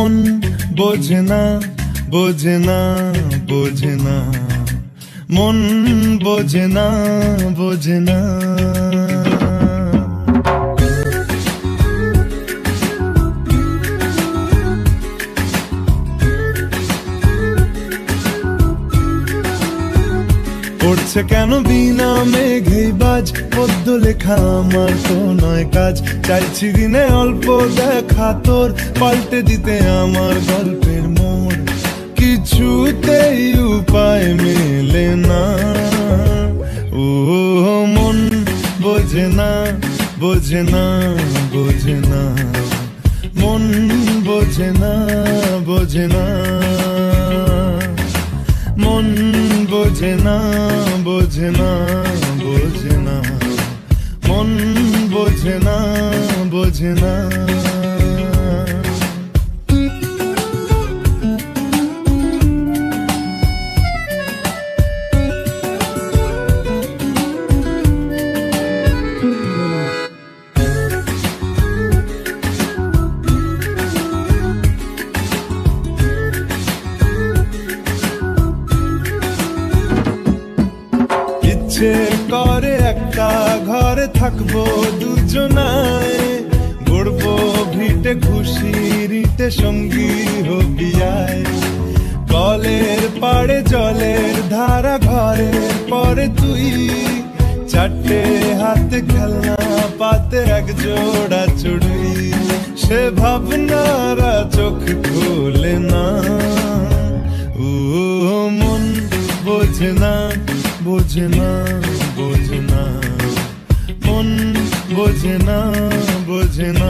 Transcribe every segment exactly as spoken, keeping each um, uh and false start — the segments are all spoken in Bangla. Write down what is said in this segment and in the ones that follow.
মন বোঝে না বোঝে না বোঝে না, মন বোঝে না বোঝে না। পড়ছে কেন বিনা মেঘেই বাজ, পদ্য লেখা আমার তো নয় কাজ। চাইছি দিনে অল্প দেখা তোর, পাল্টে দিতে আমার গল্পের মোড়। কিছুতেই উপায় মেলে না, ও মন বোঝে না বোঝে না বোঝে না, মন বোঝে না বোঝে না, মন বোঝে না বোঝে না বোঝে না, মন বোঝে না বোঝে না। ইচ্ছে করে একটা ঘরে থাকবো দুজনায়, গড়বো ভিটে খুশিরিতে সঙ্গী হবি আয়। কলের পাড়ে জলের ধারা ঘরের পরে তুই, চারটে হাতে খেলনা পাতে এক জোড়া চুড়ি। সে ভাবনারা চোখ খোলে না, ও মন বোঝে না বোঝে না বোঝে না, মন বোঝে না বোঝে না,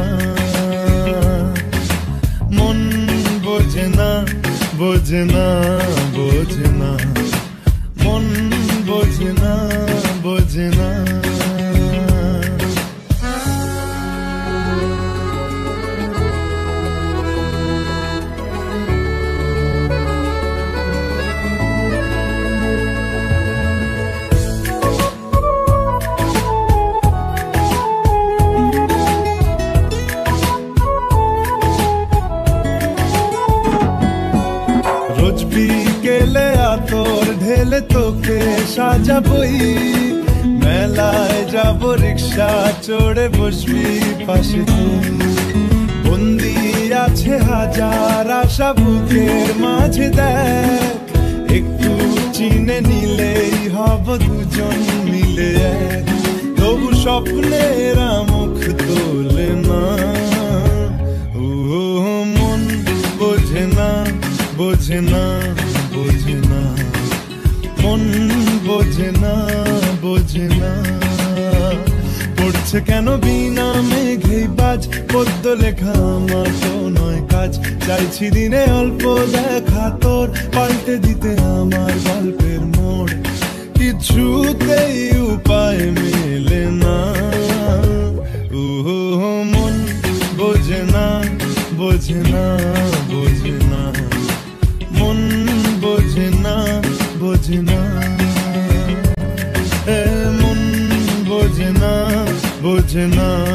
মন বোঝে না বোঝে না বোঝে না, মন বোঝে না বোঝে না। রোজ বিকেলে আতর ঢেলে তোকে সাজাবই, মেলায় যাব রিক্সা চড়ে বসবি পাশে তুই। বন্দি আছে হাজার আশা বুকের মাঝে, দেখ একটু চিনে নিলেই হব দুজন মিলে এক। তবু স্বপ্নেরা মুখ তোলে না, ও মন বোঝে না বোঝে না বোঝে না, মন বোঝে না বোঝে না। পড়ছে কেন বিনা মেঘেই বাজ, পদ্য লেখা আমার তো নয় কাজ। চাইছি দিনে অল্প দেখা তোর, পাল্টে দিতে আমার গল্পের মোড়। কিছুতেই উপায় মেলে না, ও মন বোঝে না বোঝে না বোঝে না, মন বোঝে না বোঝে না, মন বোঝে না বোঝে না।